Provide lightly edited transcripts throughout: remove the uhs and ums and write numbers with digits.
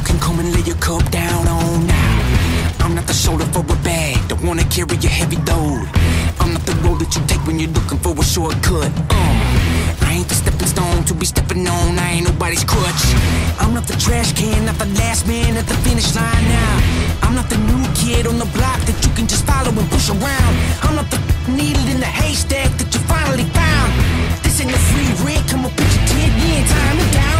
can come and lay your cup down on now. I'm not the shoulder for a bag, don't wanna carry a heavy load. I'm not the road that you take when you're looking for a shortcut. I ain't the stepping stone to be stepping on, I ain't nobody's crutch. I'm not the trash can, not the last man at the finish line now. I'm not the new kid on the block that you can just follow and push around. I'm not the needle in the haystack that you finally found. This ain't no free rent, come on put your tent, you ain't tying me down.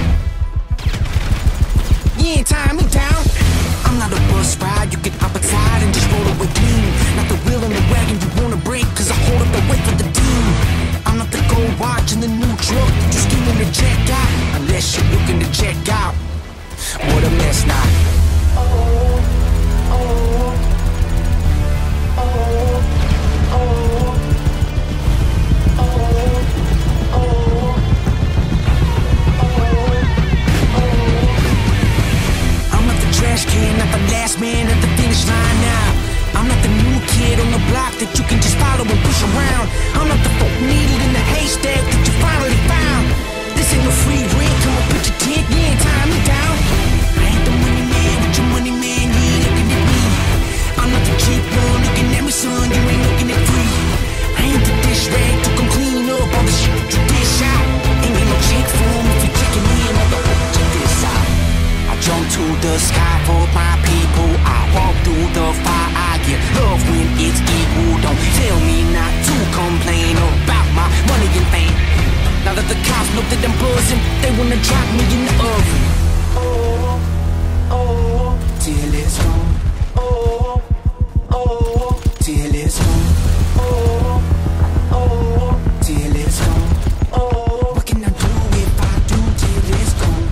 You ain't tying me down. I'm not a bus ride, you can hop inside and just roll away clean. Not the wheel in the wagon you wanna break, cause I hold up the weight for the team. I'm not the gold watch in the new truck that you scheming to check out. Unless you're looking to check out. What a mess now. Trash can, not the last man at the finish line now. I'm not the new kid on the block that you can just follow and push around. I'm not the folk needle in the haystack that you finally found. This ain't no free rent, come on put your tent, you ain't tying me down. I ain't the money man with your money man, you ain't looking at me. I'm not the cheap one looking at me son, you ain't looking at free. I ain't the dish rag to come clean up all the shit you dish out. Ain't get no check for 'em if you checking in on the check this out. I jump to the sky for my people. I walk through the fire. I get love when it's equal. Don't tell me not to complain about my money and fame. Now that the cops know that I'm buzzing, they wanna drop me in the oven. Oh, oh, till it's home. Oh, oh, till it's home. Oh, oh, till it's home. Oh, what can I do if I do till it's gone?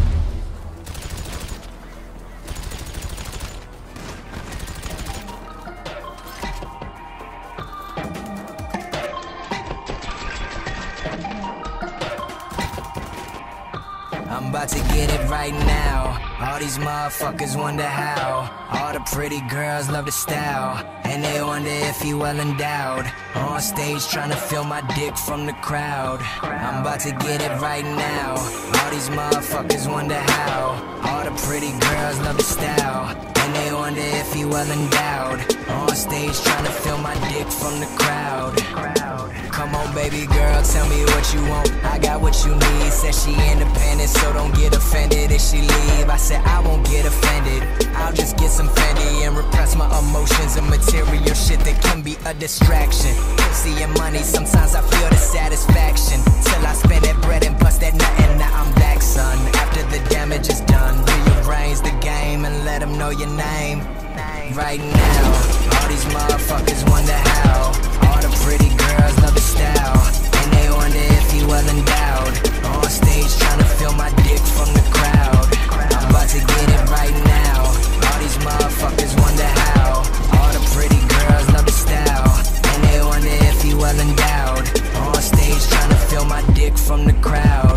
I'm about to get it right now. All these motherfuckers wonder how. All the pretty girls love the style, and they wonder if you well endowed. On stage trying to feel my dick from the crowd. I'm about to get it right now. All these motherfuckers wonder how. All the pretty girls love the style, and they wonder if you well endowed. On stage trying to feel my dick from the crowd. Come on baby girl, tell me what you want. I got what you need. Said she independent, so don't get offended if she leave. I said I won't get offended. I'll just get some Fendi and repress my emotions and material shit that can be a distraction. Seeing money, sometimes I feel the satisfaction. Till I spend that bread and bust that nut, and now I'm back, son. After the damage is done, rearrange the game and let them know your name. Right now, all these motherfuckers wonder how. All the pretty girls love the style, and they wonder if you well endowed. On stage trying to feel my dick from the crowd. I'm about to get it right now. All these motherfuckers wonder how. All the pretty girls love the style, and they wonder if you well endowed. On stage trying to feel my dick from the crowd.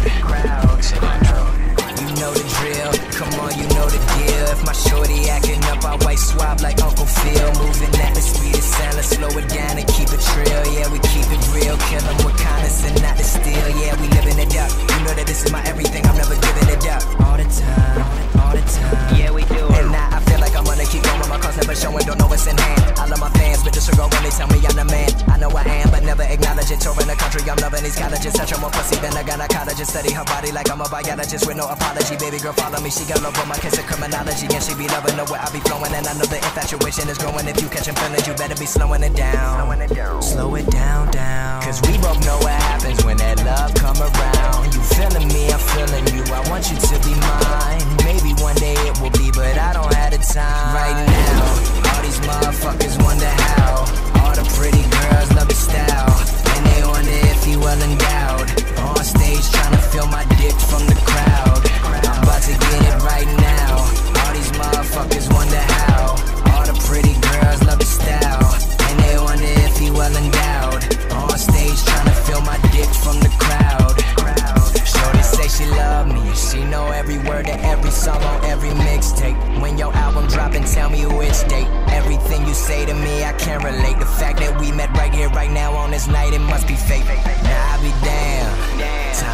You know the drill, come on, you know the deal. If my shorty acting up, I white swab like Uncle Phil. Moving at the speed of sound, let's slow it down and keep it trill. Yeah, we keep it real, kill them with kindness and not the steel. Yeah, we living it up, you know that this is my everything, I'm never giving it up. All the time, all the time. Yeah, we do it. And now I feel like I'm gonna keep going, my cause never showing, don't know what's in hand. I love my fans, but disregard when they tell me I'm the man. I know I am, but never acknowledge it. Touring the country, I'm loving these colleges. Touch her more pussy than a gynecologist. Study her body like I'm a biologist with no apology. Baby girl, follow me, she got love on my kiss of criminology. And she be loving the way I be flowing, and I know the infatuation is growing. If you catching feelings, you better be slowing it down. Slow it down, down. Cause we both know what happens when that love come around. You feeling me, I'm feeling you. I want you to be mine. Maybe one day it will be, but I don't have the time. Right now, all these motherfuckers wonder how. All the pretty girls love the style, and they wonder if you well endowed. On stage trying to feel my dick from the crowd. I'm about to get it right now. All these motherfuckers wonder how. All the pretty girls love the style, and they wonder if you well endowed. On stage trying to feel my dick from the crowd. Shorty say she love me, she know every word of every song on every mixtape. When your album dropping, tell me which date. Everything you say to me, I can't relate. The fact that we met right here, right now on this night, it must be fate. Now I be damn, time moves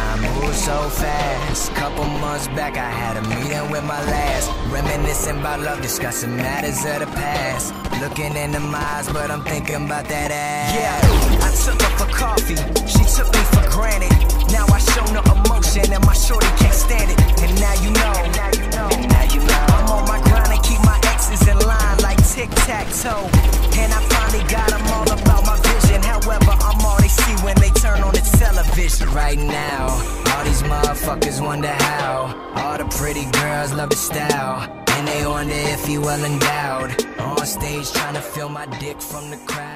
was so fast. Couple months back I had a meeting with my last. Reminiscing about love, discussing matters of the past. Looking in my eyes, but I'm thinking about that ass. Yeah, I took her for coffee, she took me for granted. Now I show no emotion and my shorty can't stand it. And now you know, I'm on my grind and keep my exes in line like tic-tac-toe. And I finally got them all about my vision. However, I'm all they see when they turn on the television. Right now, all these motherfuckers wonder how. All the pretty girls love the style, and they wonder if he well endowed. On stage trying to feel my dick from the crowd.